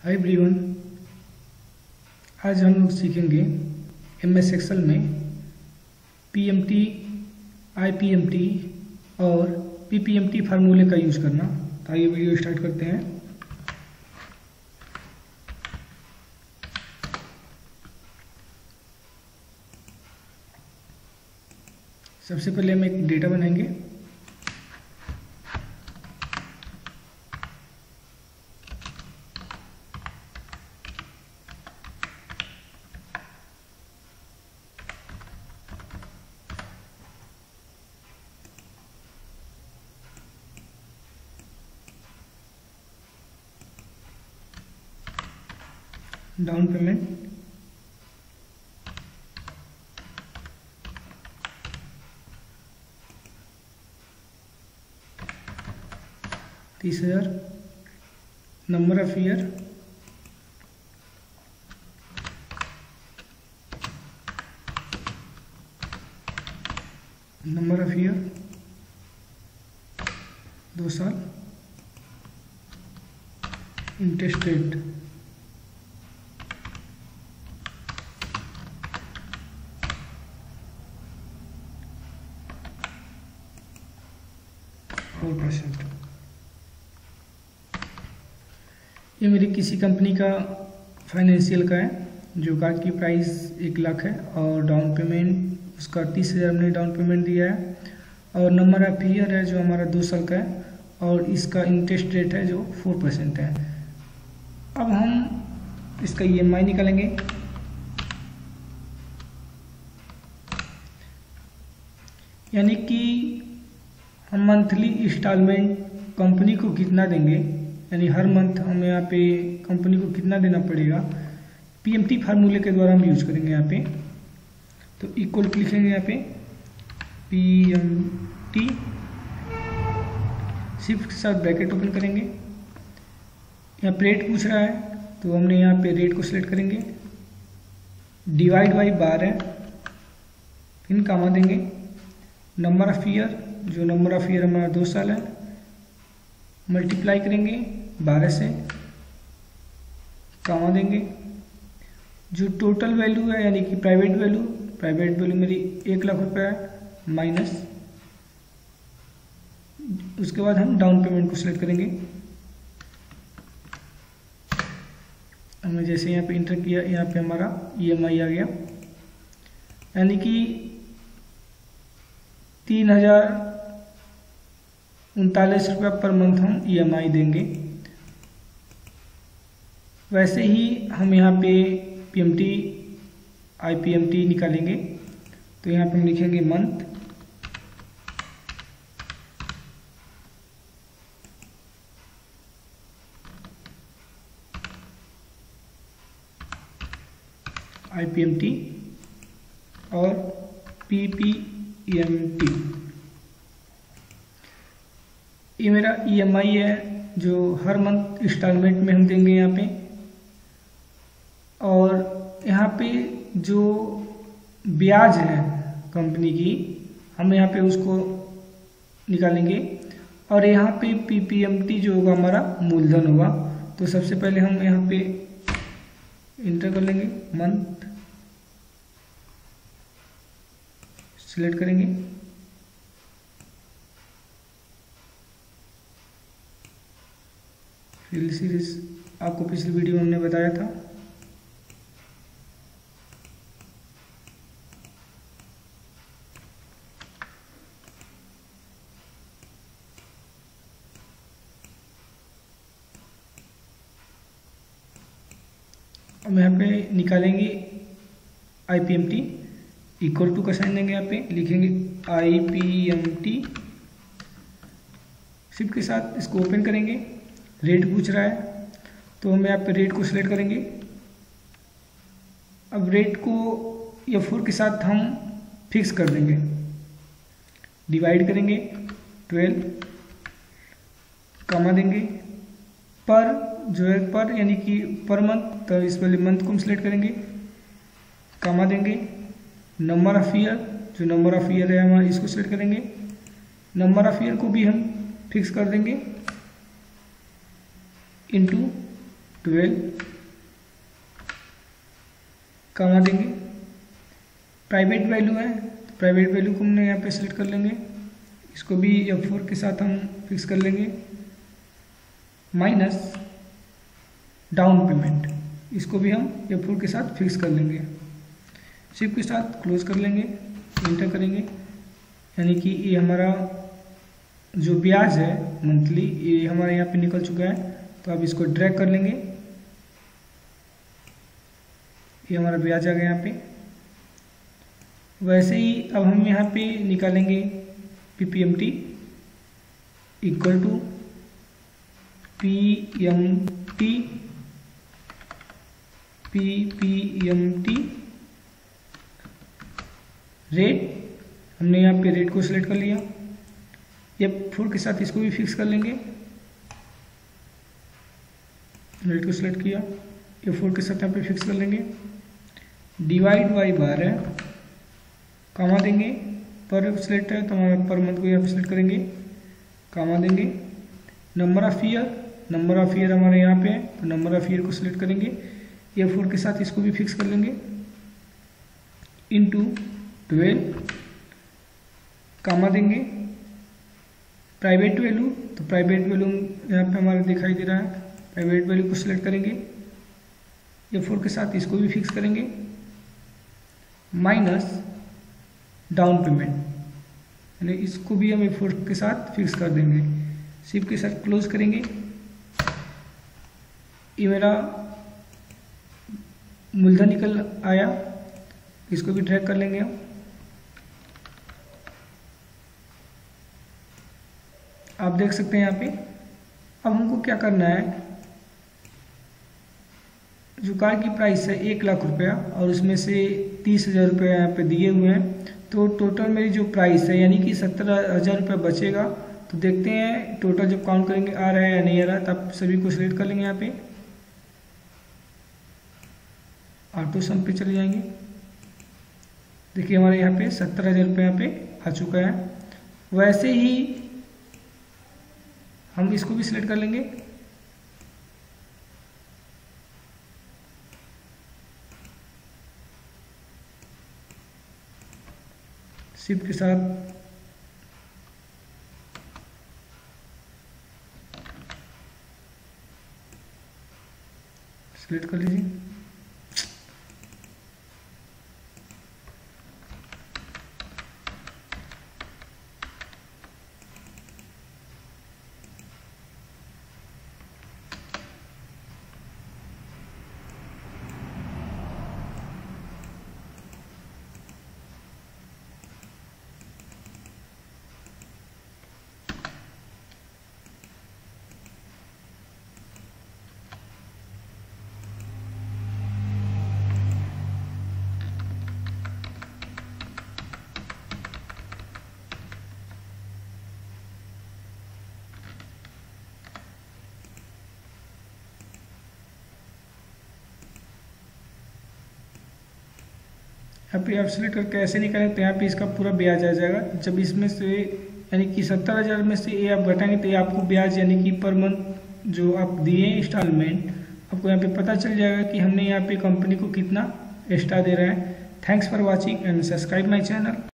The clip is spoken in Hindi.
हाय एवरीवन, आज हम लोग सीखेंगे MS एक्सेल में PMT, IPMT और PPMT फार्मूले का यूज करना। तो आइए वीडियो स्टार्ट करते हैं। सबसे पहले हम एक डेटा बनाएंगे। Down payment, $30,000। Number of year, number of year 2 साल। Interest rate 4%। ये मेरी किसी कंपनी का फाइनेंशियल का है, जो कार की प्राइस 1 लाख है और डाउन पेमेंट उसका 30,000 हमने डाउन पेमेंट दिया है। और नंबर ऑफ ईयर है जो हमारा 2 साल का है और इसका इंटरेस्ट रेट है जो 4% है। अब हम इसका EMI निकालेंगे। यानी कि हम मंथली इंस्टॉलमेंट कंपनी को कितना देंगे, यानी हर मंथ हमें यहाँ पे कंपनी को कितना देना पड़ेगा, PMT फार्मूले के द्वारा हम यूज करेंगे यहाँ पे। तो इक्वल लिखेंगे यहाँ पे PMT, शिफ्ट के साथ ब्रैकेट ओपन करेंगे। यहाँ पे रेट पूछ रहा है तो हमने यहाँ पे रेट को सिलेक्ट करेंगे, डिवाइड बाई 12, फिर कामा देंगे। नंबर ऑफ ईयर, जो नंबर ऑफ ईयर हमारा 2 साल है, मल्टीप्लाई करेंगे 12 से, कामा देंगे। जो टोटल वैल्यू है यानी कि प्राइवेट वैल्यू मेरी 1 लाख रुपये है, माइनस। उसके बाद हम डाउन पेमेंट को सिलेक्ट करेंगे। हमने जैसे यहाँ पे इंटर किया, यहाँ पे हमारा EMI आ गया, यानी कि 3,039 रुपये पर मंथ हम EMI देंगे। वैसे ही हम यहाँ पे PMT IPMT निकालेंगे। तो यहाँ पे हम लिखेंगे मंथ, IPMT और PPMT। ये मेरा EMI है जो हर मंथ इंस्टॉलमेंट में हम देंगे यहाँ पे। और यहाँ पे जो ब्याज है कंपनी की, हम यहाँ पे उसको निकालेंगे। और यहाँ पे PPMT जो होगा हमारा मूलधन होगा। तो सबसे पहले हम यहाँ पे इंटर कर लेंगे, मंथ सिलेक्ट करेंगे, फिल सीरीज आपको पिछली वीडियो में हमने बताया था। अब यहाँ पे निकालेंगे IPMT, इक्वल टू का साइन देंगे, यहाँ पे लिखेंगे IPMT, शिफ्ट के साथ इसको ओपन करेंगे। रेट पूछ रहा है तो हम यहाँ पे रेट को सिलेक्ट करेंगे। अब रेट को F4 के साथ हम फिक्स कर देंगे, डिवाइड करेंगे 12, कमा देंगे। पर जो है पर यानी कि पर मंथ, तो इस वाले मंथ को हम सिलेक्ट करेंगे, कमा देंगे। नंबर ऑफ ईयर, जो नंबर ऑफ ईयर है हमारा, इसको सिलेक्ट करेंगे। नंबर ऑफ ईयर को भी हम फिक्स कर देंगे, इंटू 12 कमा देंगे। प्राइवेट वैल्यू है, तो प्राइवेट वैल्यू को हमने यहाँ पे सेलेक्ट कर लेंगे, इसको भी F4 के साथ हम फिक्स कर लेंगे, माइनस डाउन पेमेंट, इसको भी हम F4 के साथ फिक्स कर लेंगे। शिफ्ट के साथ क्लोज कर लेंगे, इंटर करेंगे, यानी कि ये हमारा जो ब्याज है मंथली ये हमारे यहाँ पे निकल चुका है। तो अब इसको ड्रैग कर लेंगे, ये हमारा ब्याज आ गया यहाँ पे। वैसे ही अब हम यहाँ पे निकालेंगे PPMT equal to PPMT rate, हमने यहाँ पे रेट को सिलेक्ट कर लिया। F4 के साथ इसको भी फिक्स कर लेंगे, रेट को सिलेक्ट किया, F4 के साथ यहाँ पे फिक्स कर लेंगे, डिवाइड बाई 12 कमा देंगे, पर सिलेक्ट है तो हमारा पर मंथ को यहाँ पे सिलेक्ट करेंगे, कमा देंगे। नंबर ऑफ ईयर हमारे यहाँ पे है, तो नंबर ऑफ ईयर को सिलेक्ट करेंगे, F4 के साथ इसको भी फिक्स कर लेंगे, इनटू 12 कमा देंगे। प्राइवेट वैल्यू, तो प्राइवेट वैल्यू यहाँ पे हमारा दिखाई दे रहा है, प्राइवेट वैल्यू को सिलेक्ट करेंगे, F4 के साथ इसको भी फिक्स करेंगे, माइनस डाउन पेमेंट, यानी इसको भी हम F4 के साथ फिक्स कर देंगे। शिफ्ट के साथ क्लोज करेंगे, ये मेरा मूलधन निकल आया, इसको भी ड्रैग कर लेंगे हम। आप देख सकते हैं यहाँ पे। अब हमको क्या करना है, जो कार की प्राइस है 1 लाख रुपया और उसमें से 30,000 रुपये यहाँ पे दिए हुए हैं, तो टोटल मेरी जो प्राइस है यानी कि 17,000 रुपये बचेगा। तो देखते हैं टोटल जब काउंट करेंगे आ रहा है या नहीं आ रहा, तब सभी को सिलेक्ट कर लेंगे। यहाँ पे ऑटो सम पे चले जाएंगे, देखिए हमारे यहाँ पे 17,000 रुपये यहाँ पे आ चुका है। वैसे ही हम इसको भी सिलेक्ट कर लेंगे, शिफ्ट के साथ सिलेक्ट कर लीजिए। यहाँ पे आप सिलेक्ट करके ऐसे निकालें तो यहाँ पे इसका पूरा ब्याज आ जाएगा। जब इसमें से यानी कि 17,000 में से ये आप घटाएंगे तो ये आपको ब्याज यानी कि पर मंथ जो आप दिए इंस्टॉलमेंट, आपको यहाँ पे पता चल जाएगा कि हमने यहाँ पे कंपनी को कितना एक्स्ट्रा दे रहे हैं। Thanks for watching and subscribe my channel.